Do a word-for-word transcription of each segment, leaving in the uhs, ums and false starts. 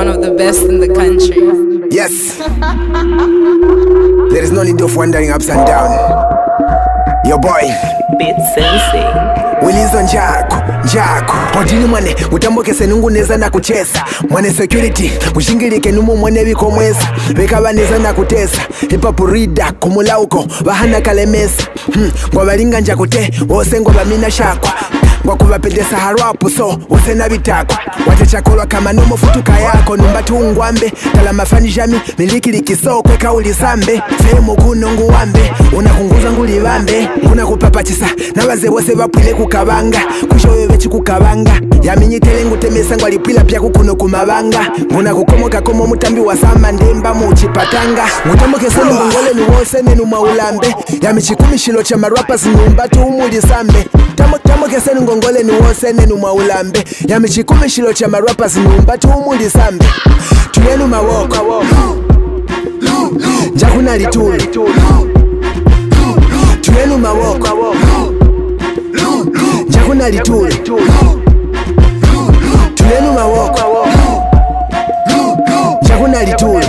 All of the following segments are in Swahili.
one of the best in the country. Yes. There is no need of wandering ups and down. Your boy Beat Sensei Wilizo Njaku, Njaku Odini mwane, utamboke senungu neza na kuchesa Mwane security, ushingilike numu mwane wiko mwesa Wekaba neza na kutesa Hipapu rida, kumula uko, wahana kalemesa hmm. Kwa walinga njakute, wose ngwa bamina shakwa Kwa kubapedesa harwapu so, wose na bitako Wate chakolwa kama numo futuka yako Numbatu ungwambe, tala mafani jami Miliki likiso, kweka ulisambe Sehemu kunungu wambe, unakunguza nguli wambe Unakupapachisa, na waze wose wapwile kukabanga Kushowe wechi kukabanga Yaminyi telengu temesa ngwa lipila pia kukuno kumabanga Unakukomoka komo mutambi wa sama ndemba muchipatanga Utamoke senu ngongole ni wose nenu maulambe Yami Chikumishilo chama rappers numbatu umuli sambe Tamo tamo kesenu ngongole ni wose nenu maulambe Yami Chikumishilo chama rappers numbatu umuli sambe Tuyenu mawoko Njaku na litulu Tuyenu mawoko Njaku na litulu Tuyenu mawoko Njaku na litulu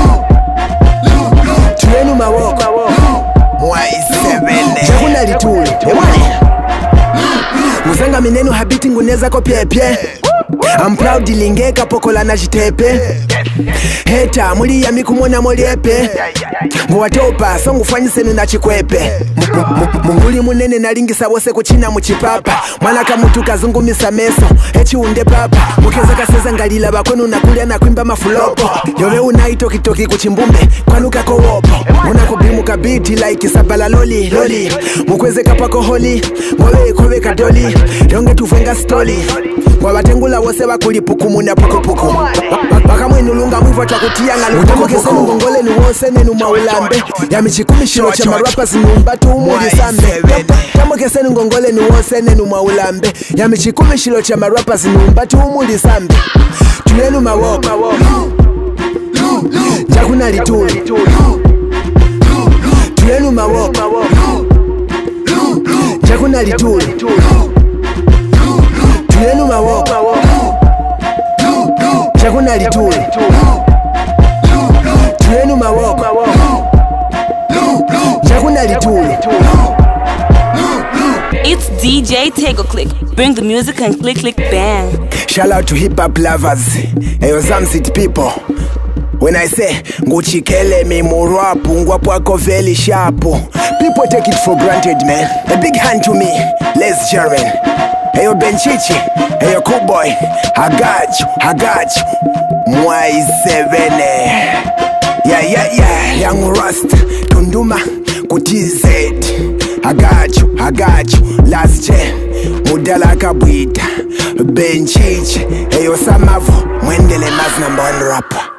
Tuyenu mawoko Mwai sevene Njaku na litulu Muzanga minenu habiti nguneza ko pye pye I'm proud lingeka pokola na jitepe Heta muli ya miku mwana moliepe Mwatopa songu fanyisenu na chikwepe Munguli munene na lingisa wose kuchina muchipapa Mwanaka mutu kazungumisa meso Echi unde papa Mukeza kaseza ngalila bakwenu na kulia na kuimba mafulopo Yove unaito kitoki kuchimbumbe kwanuka kowopo Unakubimu kabiti like sabala loli loli Mukweze kapako holi Mwewe kowe kadoli Yonge tufunga stoli Kwa watengula wose wakulipuku muna puku puku Baka mwenu lunga mwivu atakutia ngali Utamoke senu ngongole ni wose nenu maulambe Yami Chikumishilo chama rappers numbatu umuli sambe Utamoke senu ngongole ni wose nenu maulambe Yami Chikumishilo chama rappers numbatu umuli sambe Tuyenu mawoko Njaku na litulu Tuyenu mawoko Njaku na litulu Tuyenu mawoko Njaku na litulu Tuyenu mawoko Njaku na litulu It's D J Tego Click. Bring the music and click click bang. Shout out to hip hop lovers. Hey, some city people. When I say nguchikele mi murapu ngwapo ako very sharp. People take it for granted, man. A big hand to me, ladies and gentlemen. Hey yo Benchichi, hey yo cool boy. I got you, I got you. Mwai sevene. Yeah, yeah, yeah. Young Rust, Tunduma, Kutized. I got you, I got you. Last gen, Mudala Kabwita. Benchichi, hey yo Samavo. Mwendele mas number one rapper.